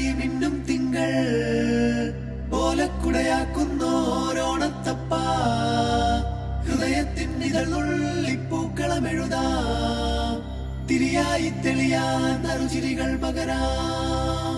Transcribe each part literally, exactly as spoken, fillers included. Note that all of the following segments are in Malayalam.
മിന്നും തിങ്കൾ ഓലക്കുടയാക്കുന്നോരോണത്തപ്പ ഹൃദയത്തിൻ ഇതളുള്ളിപ്പൂക്കളമെഴുതാം തിരിയായി തെളിയാൻ നറുചിരികൾ പകരാം.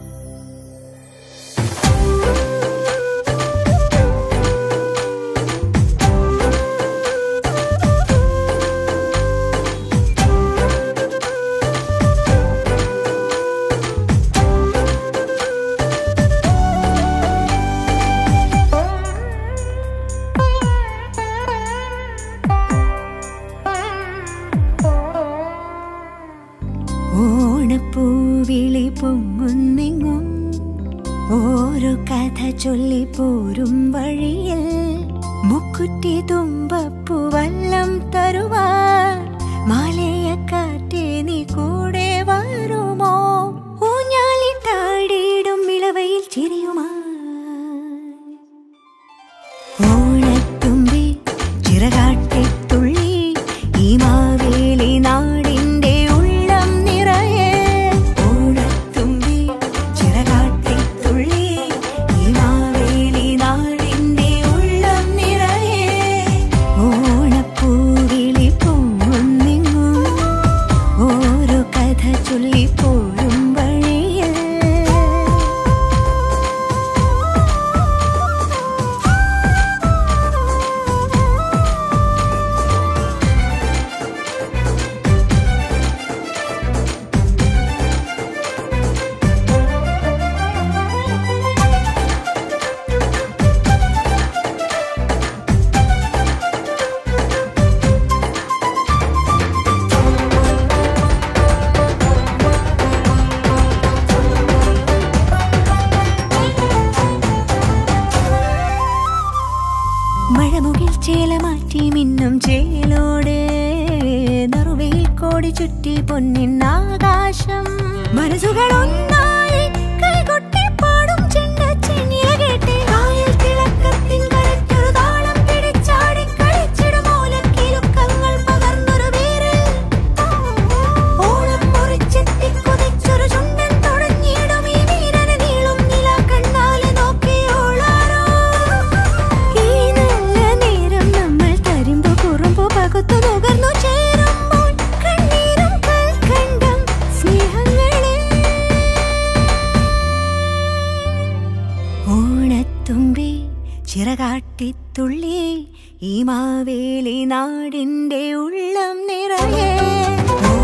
ഓണപ്പൂവിളി പൊങ്ങുന്നെങ്ങും ഓരോ കഥ ചൊല്ലി പോരും വഴിയിൽ മുക്കുറ്റി തുമ്പപ്പൂവല്ലം തരുവാൻ മാലയക്കാറ്റേ നീ കൂടെ വരുമോ? ഊഞ്ഞാലിട്ടാടിയിടും ഇളവയിൽ ചിരിയുമാ ഓണത്തുമ്പി ചിറകാട്ടിത്തുള്ളി ഈ മാവേലി നാടിന്റെ ഉള്ളം നിറയെ. ഓണത്തുമ്പി ചിറകാട്ടിത്തുള്ളി ഈ മാവേലി നാടിന്റെ ഉള്ളം നിറയെ. ഓണപ്പൂവിളി പൊങ്ങുന്നെങ്ങും ഓരോ കഥ ചൊല്ലി പോരും വഴിയിൽ. മഴമുകിൽ ചേല മാറ്റി മിന്നും ചേലോടെ നറുവയിൽ കോടി ചുറ്റി പൊന്നിന്നാകാശം. മനസ്സുകൾ ഒന്നായി കൈകൊട്ടി പാടും ചെണ്ടച്ചെന്നില കേട്ട് കായൽ തിളക്കത്തിൻ കരറ്റൊരു താളം പിടിച്ചാടി കളിച്ചിടും ഓലക്കിലുക്കങ്ങൾ പകർന്നൊരു വീരൽ. ഓളം മുറിച്ചെത്തി കൊതിച്ചൊരു ചുണ്ടൻ തുടങ്ങിയിടും ഈ വീരന് നീളും നില കണ്ണാലെ നോക്കിയോളാരോ. ഈ നല്ല നേരം നമ്മൾ തരുമ്പോ കുറുമ്പോ പകുത്തു നുകർന്നു ചേരുമ്പോൾ കണ്ണീരും കൽക്കണ്ടം സ്നേഹങ്ങളെ. ഓണത്തുമ്പി ചിറകാട്ടിത്തുള്ളി ഈ മാവേലി നാടിന്റെ ഉള്ളം നിറയെ.